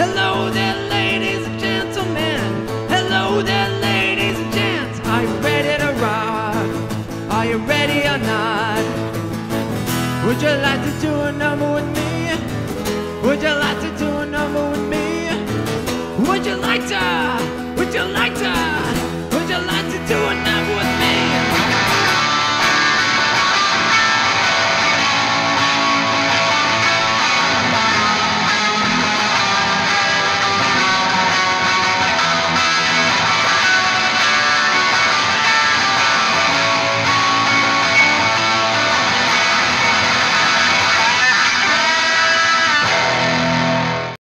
Hello there, ladies and gentlemen. Hello there, ladies and gents. Are you ready to rock? Are you ready or not? Would you like to do a number with me? Would you like to do a number with me? Would you like to? Would you like to? Would you like to do a number?